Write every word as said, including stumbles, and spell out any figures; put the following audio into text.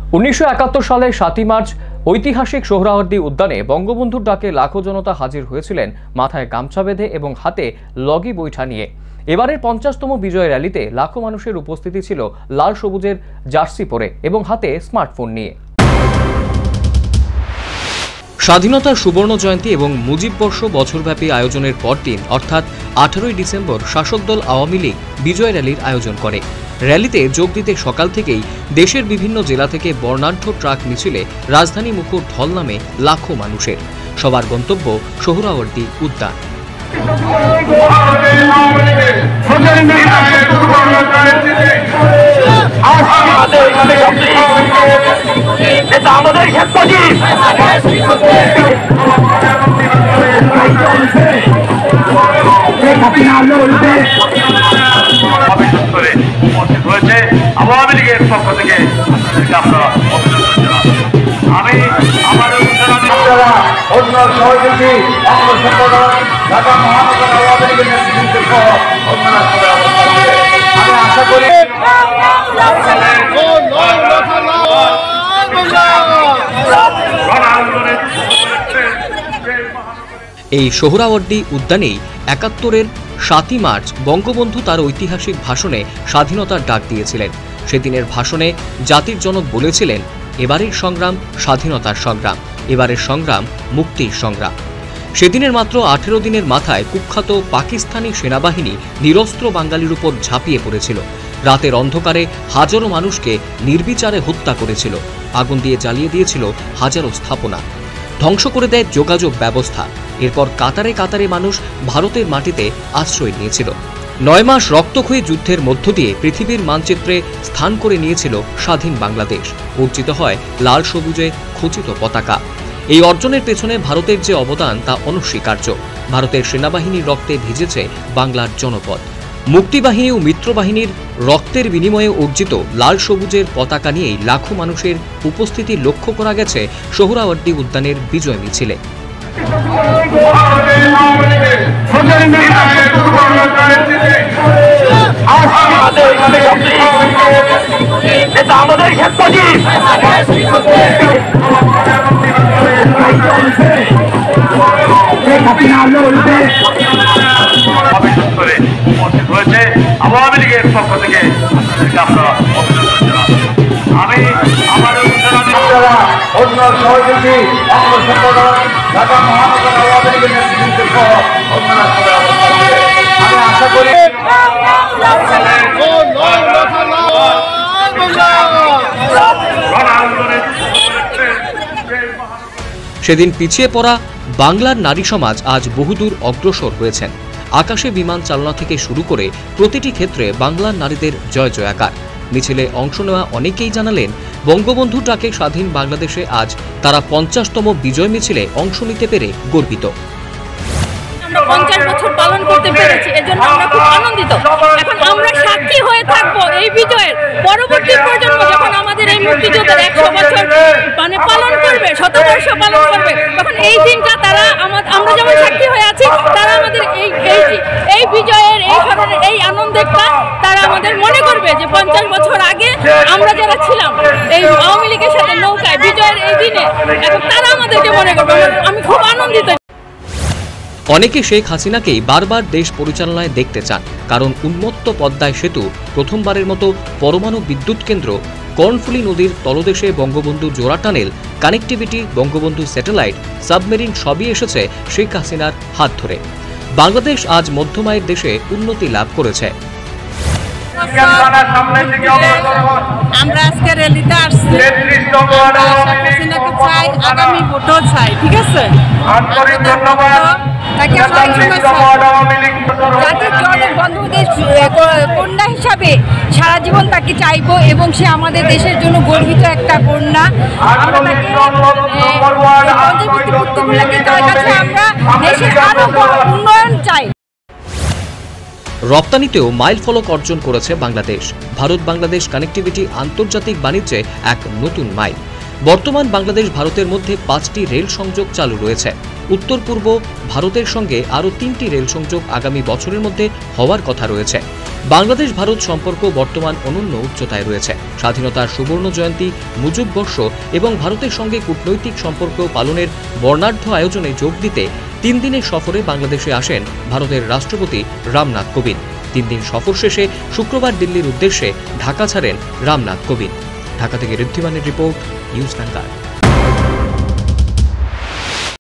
উনিশশো একাত্তর সালের সাতই মার্চ ঐতিহাসিক সোহরাওয়ার্দী উদ্যানে বঙ্গবন্ধুর ডাকে লাখো জনতা হাজির হয়েছিলেন মাথায় গামছা বেঁধে এবং হাতে লগি বৈঠা নিয়ে। এবারের পঞ্চাশতম বিজয় র্যালিতে লাখো মানুষের উপস্থিতি ছিল লাল সবুজের জার্সি পরে এবং হাতে স্মার্টফোন নিয়ে। স্বাধীনতার সুবর্ণ জয়ন্তী এবং মুজিববর্ষ বছরব্যাপী আয়োজনের পরদিন অর্থাৎ আঠারোই ডিসেম্বর শাসক দল আওয়ামী লীগ বিজয় র্যালির আয়োজন করে। র্যালিতে যোগ দিতে সকাল থেকেই দেশের বিভিন্ন জেলা থেকে বর্ণাঢ্য ট্রাক মিছিলে রাজধানী মুখর ঢল নামে লাখো মানুষের। সবার গন্তব্য সোহরাওয়ার্দী উদ্যান। আওয়ামী লীগের পক্ষ থেকে আমি আমার অন্য সহযোগী অঙ্গ সংগঠন ঢাকা মহানগর আওয়ামী লীগের নেতৃত্বের সহ অন্যান্য আমি আশা করি এই সোহরাওয়ার্দী উদ্যানেই একাত্তরের সাতই মার্চ বঙ্গবন্ধু তার ঐতিহাসিক ভাষণে স্বাধীনতার ডাক দিয়েছিলেন। সেদিনের ভাষণে জাতির জনক বলেছিলেন, এবারের সংগ্রাম স্বাধীনতার সংগ্রাম, এবারের সংগ্রাম মুক্তির সংগ্রাম। সেদিনের মাত্র আঠেরো দিনের মাথায় কুখ্যাত পাকিস্তানি সেনাবাহিনী নিরস্ত্র বাঙালির উপর ঝাঁপিয়ে পড়েছিল। রাতের অন্ধকারে হাজারো মানুষকে নির্বিচারে হত্যা করেছিল, আগুন দিয়ে জ্বালিয়ে দিয়েছিল হাজারো স্থাপনা, ধ্বংস করে দেয় যোগাযোগ ব্যবস্থা। এরপর কাতারে কাতারে মানুষ ভারতের মাটিতে আশ্রয় নিয়েছিল। নয় মাস রক্তক্ষয়ী যুদ্ধের মধ্য দিয়ে পৃথিবীর মানচিত্রে স্থান করে নিয়েছিল স্বাধীন বাংলাদেশ। অর্জিত হয় লাল সবুজে খচিত পতাকা। এই অর্জনের পেছনে ভারতের যে অবদান তা অনস্বীকার্য। ভারতের সেনাবাহিনীর রক্তে ভিজেছে বাংলার জনপদ। মুক্তিবাহিনী ও মিত্রবাহিনীর রক্তের বিনিময়ে অর্জিত লাল সবুজের পতাকা নিয়েই লাখো মানুষের উপস্থিতি লক্ষ্য করা গেছে সোহরাওয়ার্দী উদ্যানের বিজয় মিছিলে। আওয়ামী লীগের পক্ষ থেকে আমি আমার অন্য সহযোগী অঙ্গ সংগঠন ঢাকা মহানগর আওয়ামী লীগের নেতৃত্বের সহ অন্যান্য আমি আশা করি সেদিন পিছিয়ে পড়া বাংলার নারী সমাজ আজ বহুদূর অগ্রসর হয়েছেন। আকাশে বিমান চালনা থেকে শুরু করে প্রতিটি ক্ষেত্রে বাংলার নারীদের জয় জয়াকার। মিছিলে অংশ নেওয়া অনেকেই জানালেন, বঙ্গবন্ধু ডাকে স্বাধীন বাংলাদেশে আজ তারা পঞ্চাশতম বিজয় মিছিলে অংশ নিতে পেরে গর্বিত। আমরা পঞ্চাশ বছর পালন করতে পেরেছি, এজন্য আমরা খুব আনন্দিত। এখন আমরা সাক্ষী হয়ে থাকবো এই বিজয়ের। পরবর্তী প্রজন্ম যখন আমাদের এই মুক্তিযুদ্ধের একশো বছর মানে পালন করবে, শতবর্ষ পালন করবে, তখন এই দিনটা তারা আমরা যেমন সাক্ষী হয়ে আছি, তারা আমাদের এই এই বিজয়ের এই ধরনের এই আনন্দটা তারা আমাদের মনে করবে যে পঞ্চাশ বছর আগে আমরা যারা ছিলাম এই আওয়ামী লীগের সাথে নৌকায় বিজয়ের এই দিনে, এখন তারা আমাদেরকে মনে করবে। আমি খুব আনন্দিত। অনেকে শেখ হাসিনাকেই বারবার দেশ পরিচালনায় দেখতে চান, কারণ উন্মত্ত পদ্মায় সেতু, প্রথমবারের মতো পরমাণু বিদ্যুৎ কেন্দ্র, কর্ণফুলী নদীর তলদেশে বঙ্গবন্ধু জোড়া tunnel, connectivity, Bangabandhu satellite, submarine সবই এসেছে শেখ হাসিনার হাত ধরে। বাংলাদেশ আজ মধ্যমায়ের দেশে উন্নতি লাভ করেছে। আমরা আজকে র্যালিতে আসছি, চাই আগামী ভোটও চাই, ঠিক আছে? কন্যা হিসাবে সারা জীবন তাকে চাইবো এবং সে আমাদের দেশের জন্য গর্বিত একটা কন্যা। আমরা দেশের আরো উন্নয়ন চাই। রপ্তানিতেও মাইল ফলক অর্জন করেছে বাংলাদেশ। ভারত বাংলাদেশ কানেক্টিভিটি আন্তর্জাতিক বাণিজ্যে এক নতুন মাইল। বর্তমান বাংলাদেশ ভারতের মধ্যে পাঁচটি রেল সংযোগ চালু রয়েছে। উত্তর পূর্ব ভারতের সঙ্গে আরও তিনটি রেল সংযোগ আগামী বছরের মধ্যে হওয়ার কথা রয়েছে। বাংলাদেশ ভারত সম্পর্ক বর্তমান অনন্য উচ্চতায় রয়েছে। স্বাধীনতার সুবর্ণ জয়ন্তী, মুজিব বর্ষ এবং ভারতের সঙ্গে কূটনৈতিক সম্পর্ক পালনের বর্ণাঢ্য আয়োজনে যোগ দিতে তিন দিনের সফরে বাংলাদেশে আসেন ভারতের রাষ্ট্রপতি রামনাথ কোবিন্দ। তিন দিন সফর শেষে শুক্রবার দিল্লির উদ্দেশ্যে ঢাকা ছাড়েন রামনাথ কোবিন্দ। ঢাকা থেকে ঋদ্ধিমানের রিপোর্ট, নিউজ ভ্যানগার্ড।